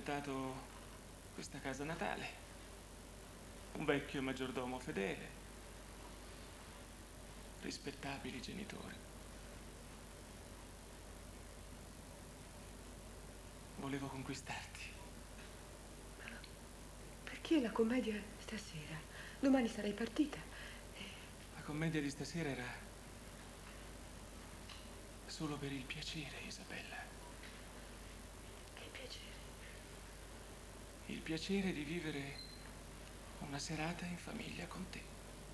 dato questa casa natale, un vecchio maggiordomo fedele, rispettabili genitori. Volevo conquistarti. Perché la commedia stasera? Domani sarai partita. La commedia di stasera era solo per il piacere, Isabella. Che piacere. Il piacere di vivere una serata in famiglia con te.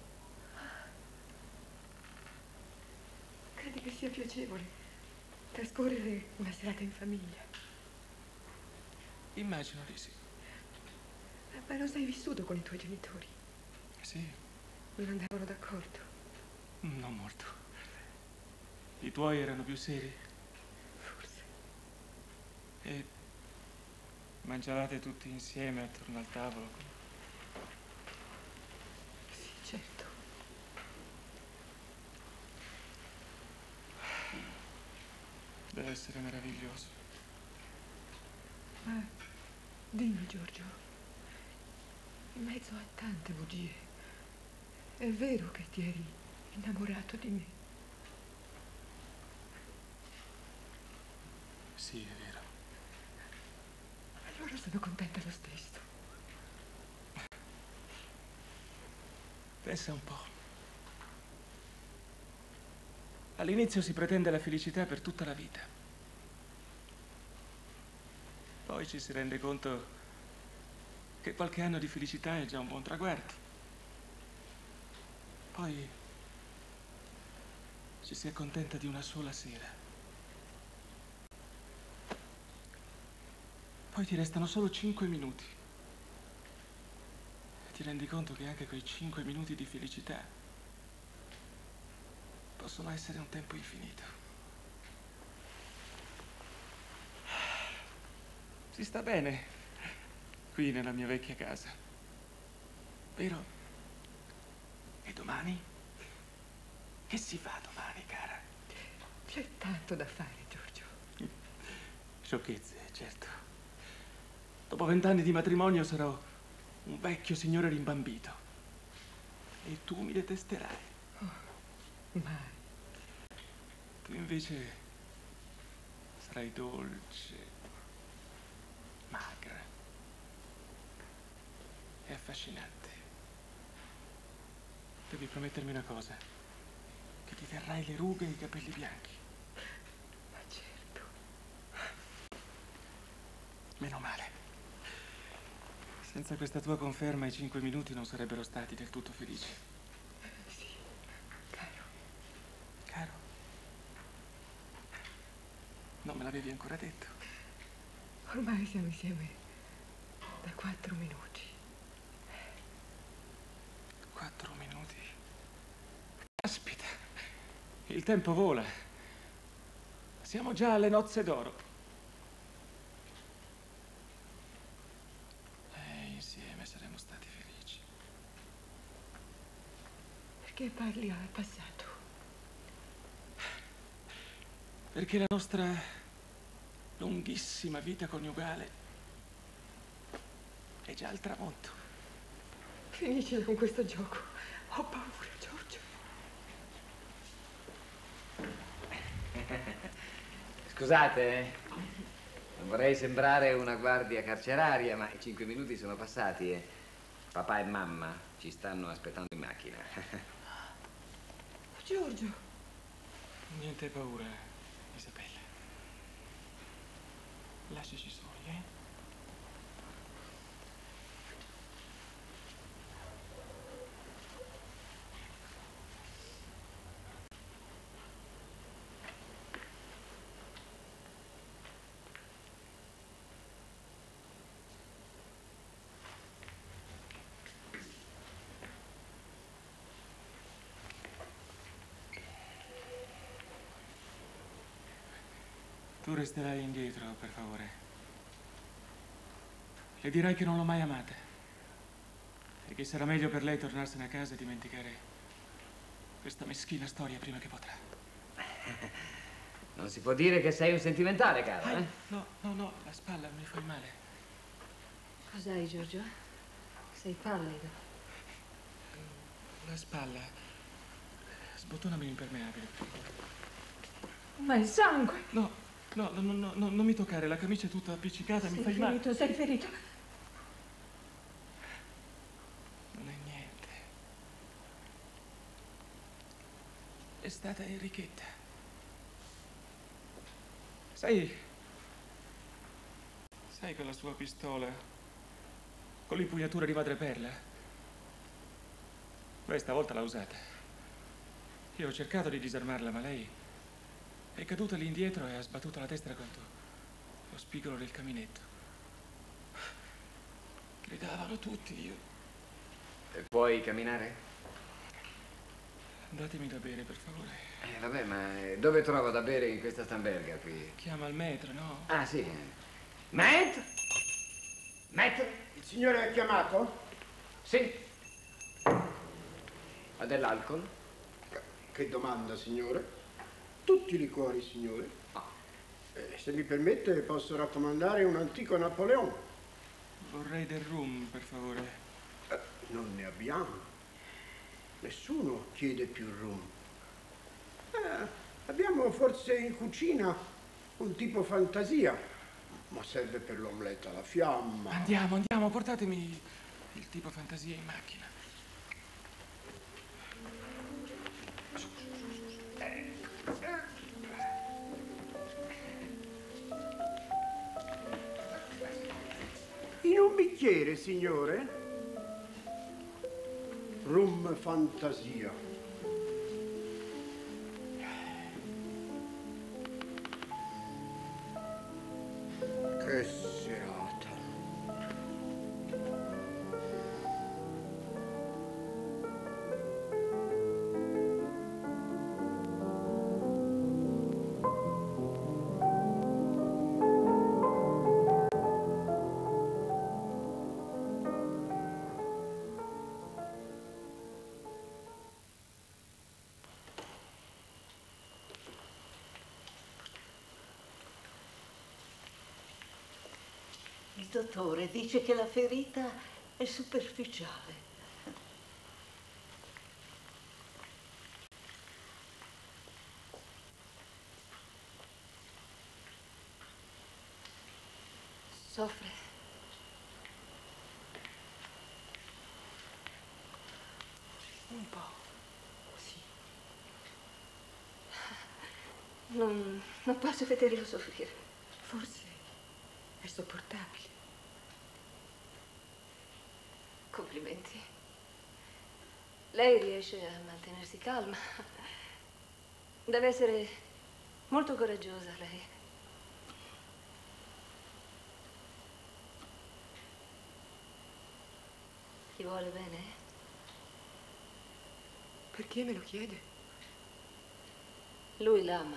Credi che sia piacevole trascorrere una serata in famiglia? Immagino di sì. Ma non sei vissuto con i tuoi genitori? Sì. Non andavano d'accordo? Non molto. I tuoi erano più seri? Forse. E mangiavate tutti insieme attorno al tavolo? Sì, certo. Deve essere meraviglioso. Ma dimmi, Giorgio, in mezzo a tante bugie, è vero che ti eri innamorato di me? Sì, è vero. Allora sono contenta lo stesso. Pensa un po'. All'inizio si pretende la felicità per tutta la vita. Poi ci si rende conto che qualche anno di felicità è già un buon traguardo. Poi ci si accontenta di una sola sera. Poi ti restano solo 5 minuti. E ti rendi conto che anche quei 5 minuti di felicità possono essere un tempo infinito. Si sta bene qui nella mia vecchia casa, vero? E domani? Che si fa domani, cara? C'è tanto da fare, Giorgio. Sciocchezze, certo. Dopo 20 anni di matrimonio sarò un vecchio signore rimbambito. E tu mi detesterai. Oh, mai. Tu invece sarai dolce, magra e affascinante. Devi promettermi una cosa, che ti terrai le rughe e i capelli bianchi. Ma certo. Meno male. Senza questa tua conferma i 5 minuti non sarebbero stati del tutto felici. Sì, caro. Caro? Non me l'avevi ancora detto. Ormai siamo insieme da 4 minuti. 4 minuti? Caspita, il tempo vola. Siamo già alle nozze d'oro. E insieme saremo stati felici. Perché parli al passato? Perché la nostra lunghissima vita coniugale è già al tramonto. Finiscila con questo gioco. Ho paura, Giorgio. Scusate, non vorrei sembrare una guardia carceraria, ma i 5 minuti sono passati e papà e mamma ci stanno aspettando in macchina. Giorgio. Niente paura, Isabella. Lasciaci soli, eh? Tu resterai indietro, per favore. Le dirai che non l'ho mai amata. E che sarà meglio per lei tornarsene a casa e dimenticare questa meschina storia prima che potrà. Non si può dire che sei un sentimentale, caro, eh? No, la spalla mi fai male. Cos'hai, Giorgio? Sei pallido. La spalla. Sbottonami l'impermeabile, per favore. Ma il sangue! No, non mi toccare, la camicia è tutta appiccicata, mi fai male. Sei ferito. Non è niente. È stata Enrichetta. Sai quella sua pistola con l'impugnatura di madreperla? Lei stavolta l'ha usata. Io ho cercato di disarmarla, ma lei è caduta lì indietro e ha sbattuto la testa contro lo spigolo del caminetto. Gridavano tutti, io... Puoi camminare? Datemi da bere, per favore. Vabbè, ma dove trovo da bere in questa stamberga qui? Chiama il metro, no? Ah, sì. Maître? Maître? Il signore ha chiamato? Sì. Ha dell'alcol? Che domanda, signore? Tutti i liquori, signore. Se mi permette, posso raccomandare un antico Napoleon. Vorrei del rum, per favore. Non ne abbiamo. Nessuno chiede più rum. Abbiamo forse in cucina un tipo fantasia, ma serve per l'omelette alla fiamma. Andiamo, portatemi il tipo fantasia in macchina. In un bicchiere, signore? Rum fantasia. Che serata. Il dottore dice che la ferita è superficiale. Soffre. Un po', sì. Non posso vederlo soffrire. Forse è sopportabile. Complimenti. Lei riesce a mantenersi calma. Deve essere molto coraggiosa, lei. Ti vuole bene? Perché me lo chiede? Lui l'ama.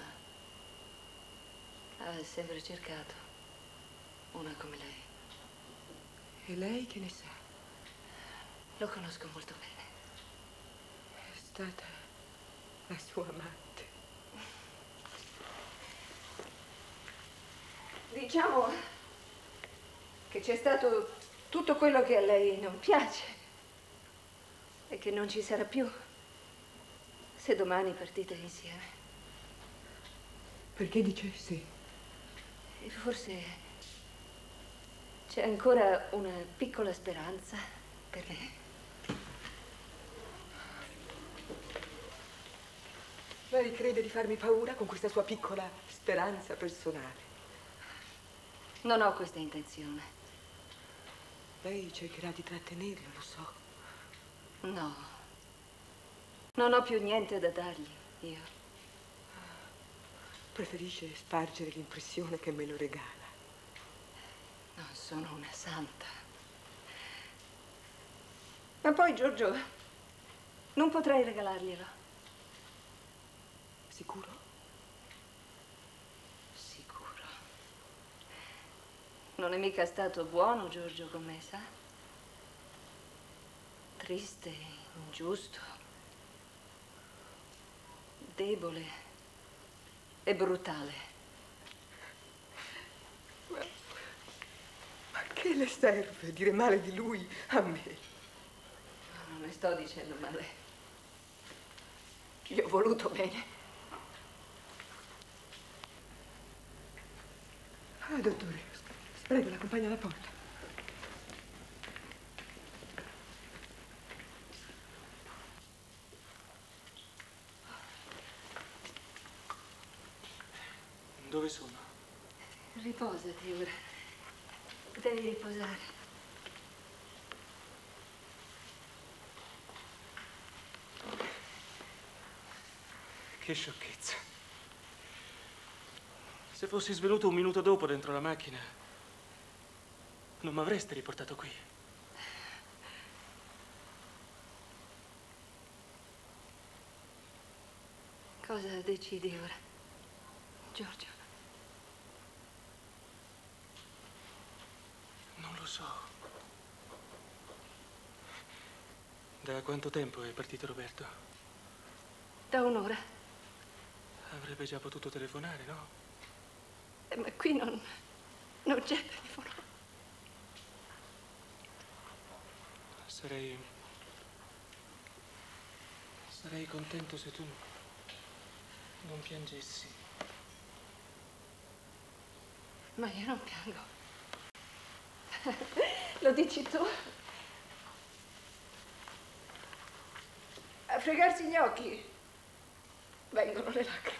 Ha sempre cercato una come lei. E lei che ne sa? Lo conosco molto bene. È stata la sua amante. Diciamo che c'è stato tutto quello che a lei non piace e che non ci sarà più se domani partite insieme. Perché dice sì? E forse c'è ancora una piccola speranza per me. Lei crede di farmi paura con questa sua piccola speranza personale? Non ho questa intenzione. Lei cercherà di trattenerlo, lo so. No. Non ho più niente da dargli, io. Preferisce spargere l'impressione che me lo regala. Non sono una santa. Ma poi, Giorgio, non potrei regalarglielo. Sicuro? Sicuro. Non è mica stato buono, Giorgio, con me, sa? Triste, ingiusto, debole e brutale. Ma che Che le serve dire male di lui a me? Non ne sto dicendo male. Gli ho voluto bene. Ah, dottore, prego, la accompagna alla porta. Dove sono? Riposati ora. Devi riposare. Che sciocchezza. Se fossi svenuto un minuto dopo dentro la macchina, non mi avreste riportato qui. Cosa decidi ora, Giorgio? Non lo so. Da quanto tempo è partito Roberto? Da un'ora. Avrebbe già potuto telefonare, no? Ma qui non c'è telefono. Sarei contento se tu non piangessi. Ma io non piango. Lo dici tu? A fregarsi gli occhi vengono le lacrime.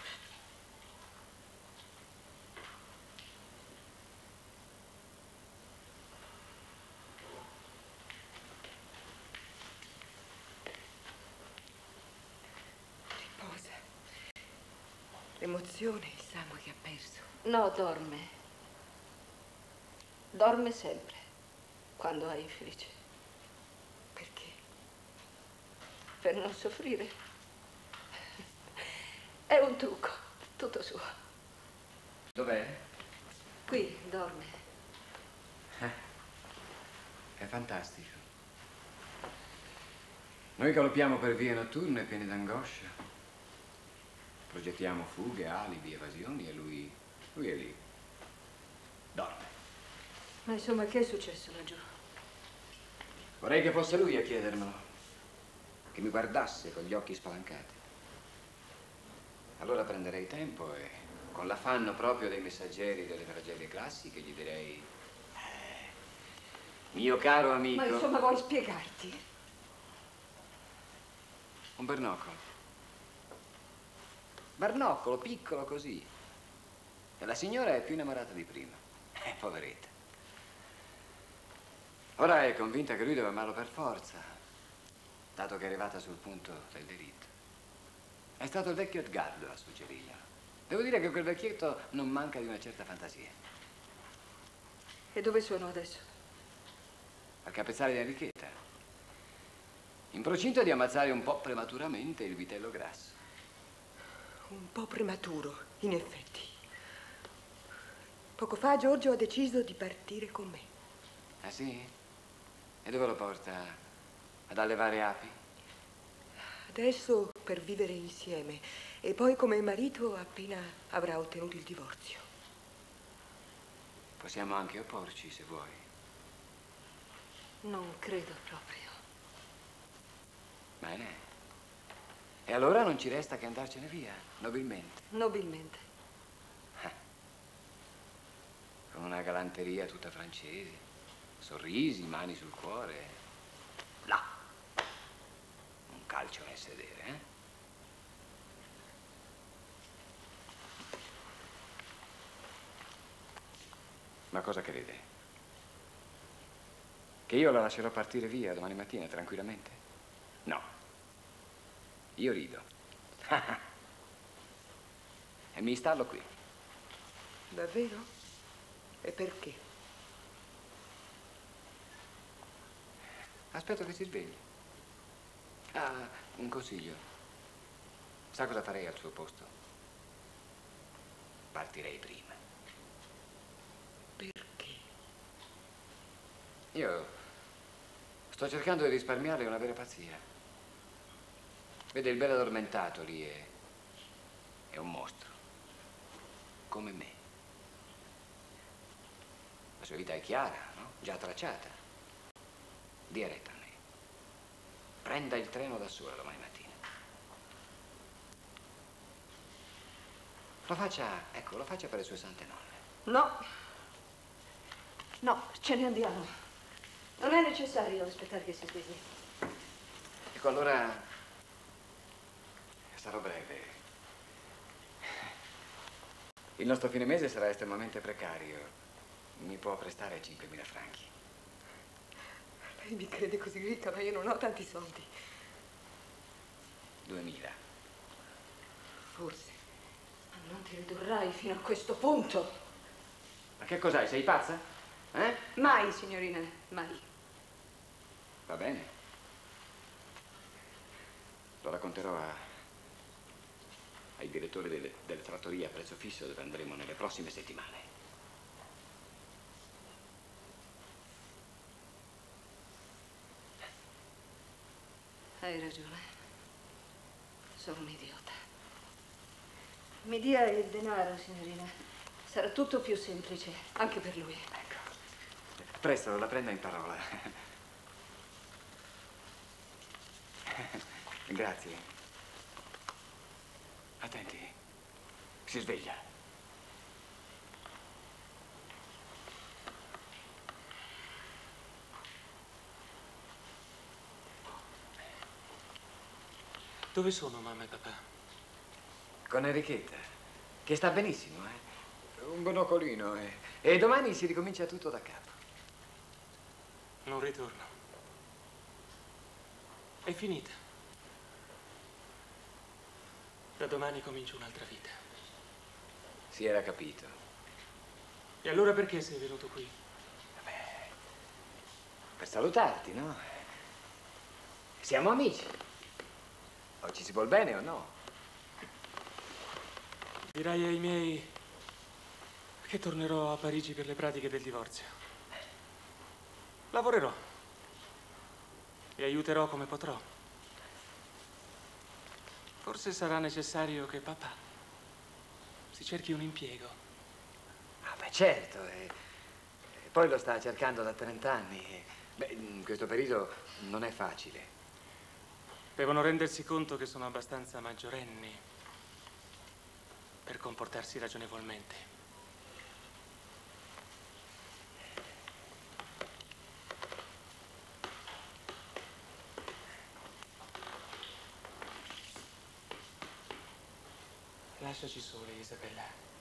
Riposa. L'emozione, il sangue che ha perso. No, dorme. Dorme sempre, quando è infelice. Perché? Per non soffrire. È un trucco, tutto suo. Dov'è? Qui, dorme. È fantastico. Noi galoppiamo per vie notturne piene d'angoscia. Progettiamo fughe, alibi, evasioni e lui è lì. Dorme. Ma insomma, che è successo laggiù? Vorrei che fosse lui a chiedermelo. Che mi guardasse con gli occhi spalancati. Allora prenderei tempo e, con l'affanno proprio dei messaggeri delle tragedie classiche, gli direi: mio caro amico... Ma insomma, vuoi spiegarti? Un bernoccolo. Bernoccolo, piccolo così. E la signora è più innamorata di prima. Poveretta. Ora è convinta che lui deve amarlo per forza, dato che è arrivata sul punto del delitto. È stato il vecchio Edgardo a suggerirglielo. Devo dire che quel vecchietto non manca di una certa fantasia. E dove sono adesso? Al capezzale di Enrichetta. In procinto di ammazzare un po' prematuramente il vitello grasso. Un po' prematuro, in effetti. Poco fa Giorgio ha deciso di partire con me. Ah sì? E dove lo porta? Ad allevare api? Adesso per vivere insieme e poi come marito appena avrà ottenuto il divorzio. Possiamo anche opporci, se vuoi. Non credo proprio. Bene. E allora non ci resta che andarcene via, nobilmente. Nobilmente. Con una galanteria tutta francese. Sorrisi, mani sul cuore. Là. Un calcio nel sedere, eh? Ma cosa crede? Che io la lascerò partire via domani mattina tranquillamente? No. Io rido. E mi installo qui. Davvero? E perché? Aspetto che si svegli. Ah, un consiglio. Sa cosa farei al suo posto? Partirei prima. Perché? Io sto cercando di risparmiarle una vera pazzia. Vede, il bel addormentato lì è un mostro. Come me. La sua vita è chiara, no? Già tracciata. Dia retta a me. Prenda il treno da sola domani mattina. Lo faccia, ecco, lo faccia per le sue sante nonne. No. No, ce ne andiamo. Non è necessario aspettare che si svegli. Ecco, allora sarò breve. Il nostro fine mese sarà estremamente precario. Mi può prestare 5.000 franchi. Lei mi crede così ricca, ma io non ho tanti soldi. 2.000. Forse. Ma non ti ridurrai fino a questo punto. Ma che cos'hai? Sei pazza? Eh? Mai, signorina, mai. Va bene. Lo racconterò ai direttori delle trattorie a prezzo fisso dove andremo nelle prossime settimane. Hai ragione. Sono un idiota. Mi dia il denaro, signorina. Sarà tutto più semplice, anche per lui. Ecco. Presto, la prenda in parola. Grazie. Attenti. Si sveglia. Dove sono mamma e papà? Con Enrichetta, che sta benissimo, Un monocolino, E domani si ricomincia tutto da capo. Non ritorno. È finita. Da domani comincio un'altra vita. Si era capito. E allora perché sei venuto qui? Vabbè, per salutarti, no? Siamo amici. O ci si vuol bene o no? Dirai ai miei che tornerò a Parigi per le pratiche del divorzio. Lavorerò e aiuterò come potrò. Forse sarà necessario che papà si cerchi un impiego. Ah, beh, certo. E poi lo sta cercando da 30 anni. Beh, in questo periodo non è facile. Devono rendersi conto che sono abbastanza maggiorenni per comportarsi ragionevolmente. Lasciaci sole, Isabella.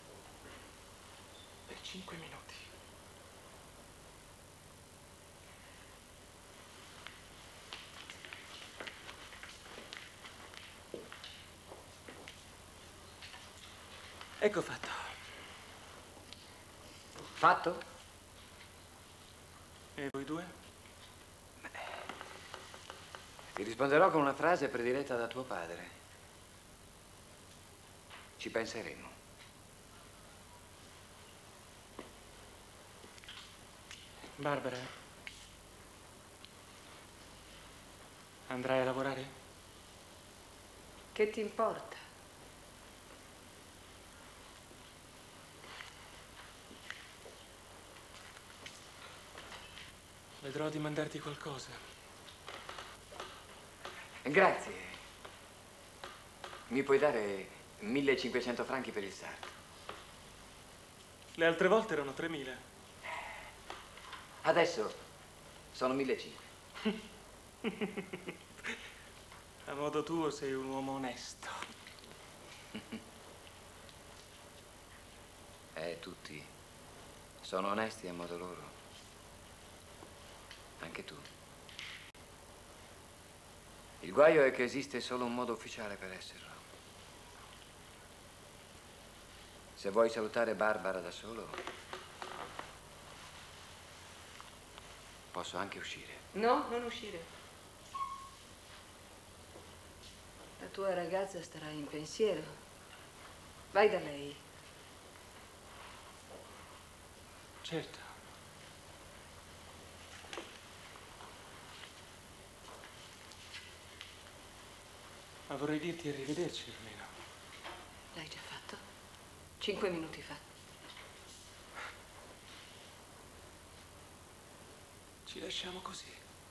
Per 5 minuti. Ecco fatto. Fatto? E voi due? Ti risponderò con una frase prediletta da tuo padre. Ci penseremo. Barbara, andrai a lavorare? Che ti importa? Vedrò di mandarti qualcosa. Grazie. Mi puoi dare 1.500 franchi per il sarto? Le altre volte erano 3.000. Adesso sono 1.500. A modo tuo sei un uomo onesto. Tutti sono onesti a modo loro. Anche tu. Il guaio è che esiste solo un modo ufficiale per esserlo. Se vuoi salutare Barbara da solo, posso anche uscire. No, non uscire. La tua ragazza starà in pensiero. Vai da lei. Certo. Ma vorrei dirti arrivederci almeno. L'hai già fatto? 5 minuti fa. Ci lasciamo così.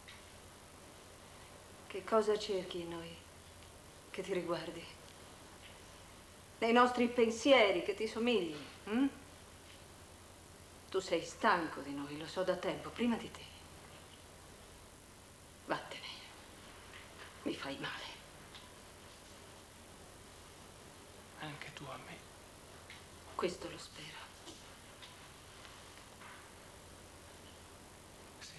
Che cosa cerchi in noi che ti riguardi? Nei nostri pensieri che ti somiglino? Hm? Tu sei stanco di noi, lo so da tempo, prima di te. Vattene. Mi fai male. Anche tu a me. Questo lo spero. Sì.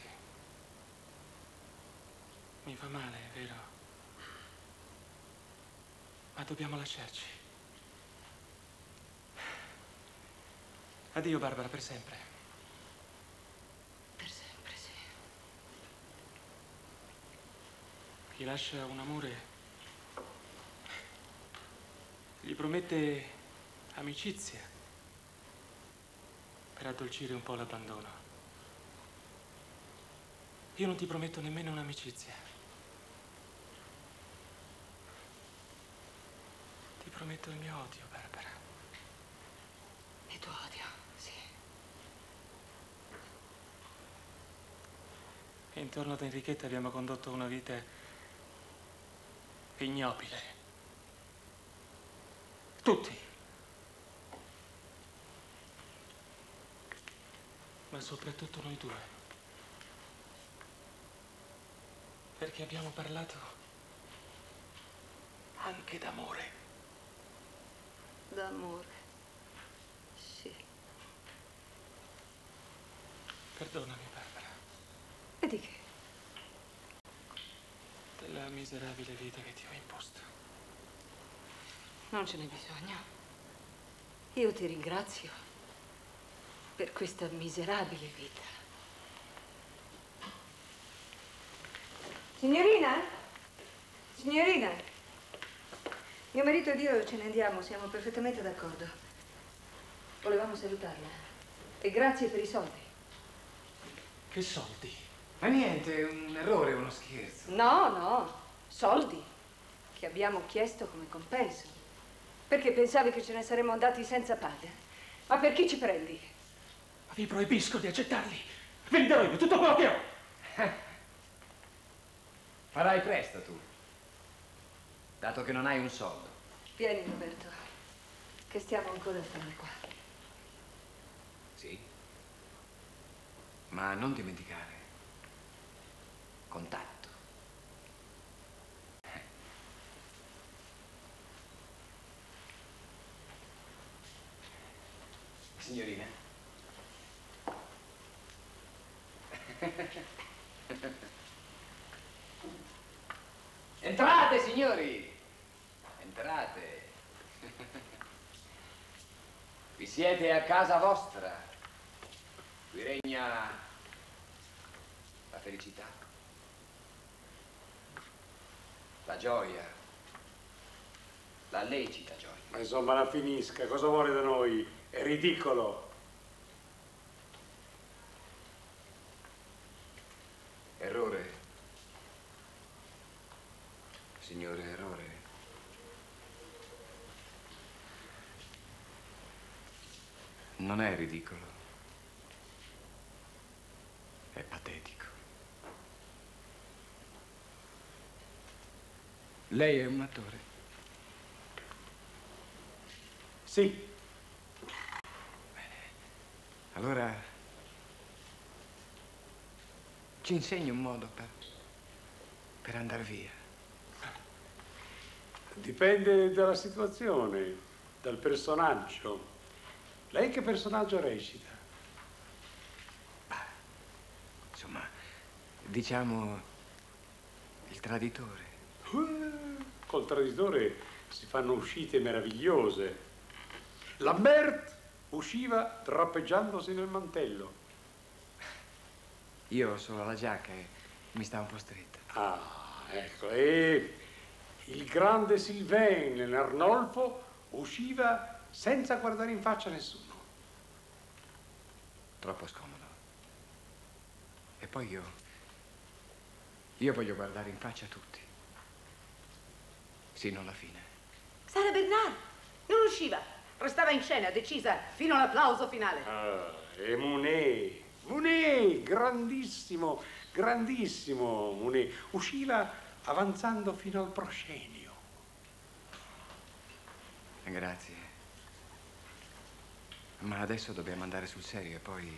Mi fa male, è vero. Ma dobbiamo lasciarci. Addio, Barbara, per sempre. Per sempre, sì. Chi lascia un amore gli promette amicizia per addolcire un po' l'abbandono. Io non ti prometto nemmeno un'amicizia. Ti prometto il mio odio, Barbara. Il tuo odio, sì. E intorno ad Enrichetta abbiamo condotto una vita ignobile. Tutti. Ma soprattutto noi due. Perché abbiamo parlato anche d'amore. D'amore. Sì. Perdonami, Barbara, E di che? della miserabile vita che ti ho imposto. Non ce n'è bisogno. Io ti ringrazio per questa miserabile vita. Signorina? Signorina? Mio marito ed io ce ne andiamo, siamo perfettamente d'accordo. Volevamo salutarla. E grazie per i soldi. Che soldi? Ma niente, è un errore, uno scherzo. No, no, soldi che abbiamo chiesto come compenso. Perché pensavi che ce ne saremmo andati senza padre? Ma per chi ci prendi? Ma vi proibisco di accettarli. Venderò io tutto quello che ho. Farai presto tu, dato che non hai un soldo. Vieni, Roberto, che stiamo ancora a stare qua. Sì? Ma non dimenticare. Contatto. Signorina? Entrate, signori! Entrate. Vi siete a casa vostra. Qui regna la felicità, la gioia, la lecita gioia. Ma insomma, la finisca, cosa vuole da noi? È ridicolo. Errore. Signore, errore. Non è ridicolo. È patetico. Lei è un attore? Sì. Bene. Allora ci insegni un modo per andare via. Dipende dalla situazione, dal personaggio. Lei che personaggio recita? Insomma, diciamo il traditore. Col traditore si fanno uscite meravigliose. Lambert usciva drappeggiandosi nel mantello. Io ho solo la giacca e mi sta un po' stretta. Ah, ecco. E il grande Sylvain nell'Arnolfo usciva senza guardare in faccia nessuno. Troppo scomodo. E poi io voglio guardare in faccia a tutti. Sino alla fine. Sara Bernard non usciva, restava in scena, decisa fino all'applauso finale. Ah, e Monet, grandissimo, grandissimo, usciva avanzando fino al proscenio. Grazie. Ma adesso dobbiamo andare sul serio e poi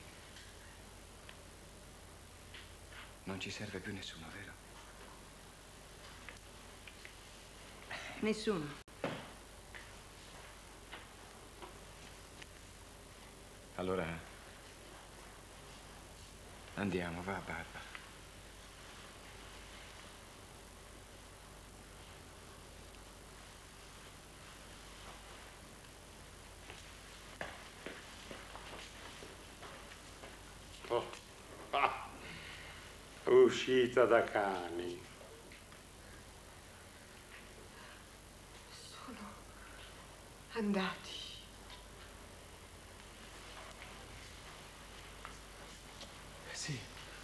non ci serve più nessuno, vero? Nessuno. Allora andiamo, va, Barbara. Oh. Ah. Uscita da cani. Sono andati. Sì.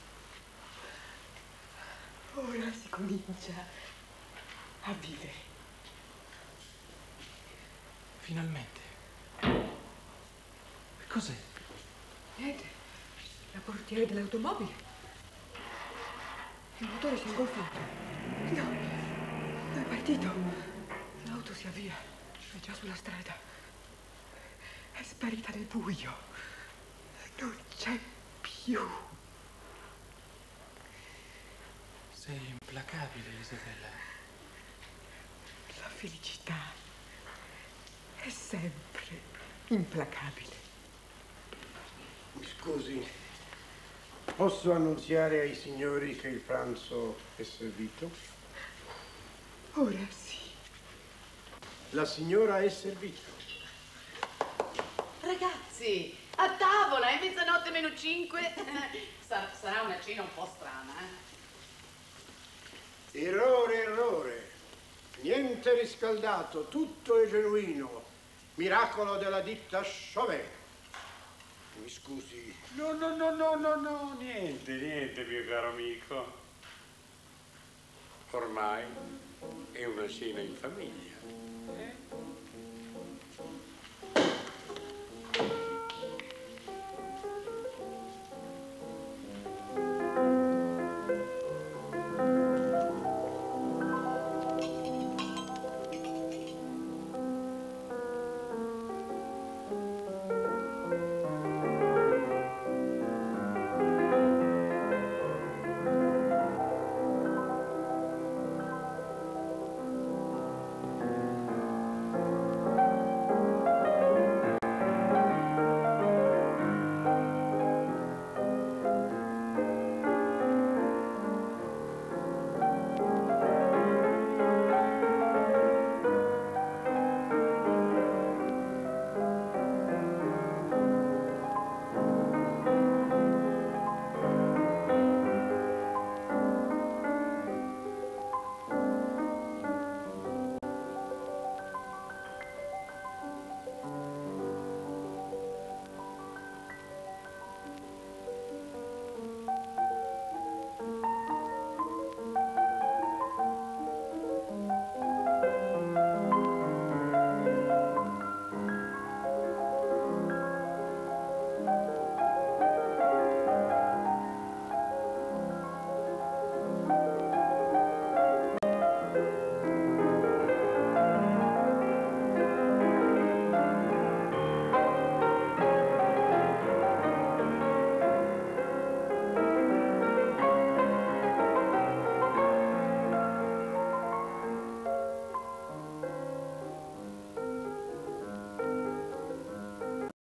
Ora si comincia a vivere. Finalmente. Cos'è? Niente, la portiera dell'automobile. Il motore si è ingolfato. No, è partito. L'auto si avvia, è già sulla strada. È sparita nel buio. Non c'è più. Sei implacabile, Isabella. La felicità è sempre implacabile. Mi scusi, posso annunziare ai signori che il pranzo è servito? Ora sì. La signora è servita. Ragazzi, a tavola, è mezzanotte meno 5. Sarà una cena un po' strana, Errore, errore. Niente riscaldato, tutto è genuino. Miracolo della ditta Chauvet. Mi scusi. No, niente, mio caro amico. Ormai è una cena in famiglia.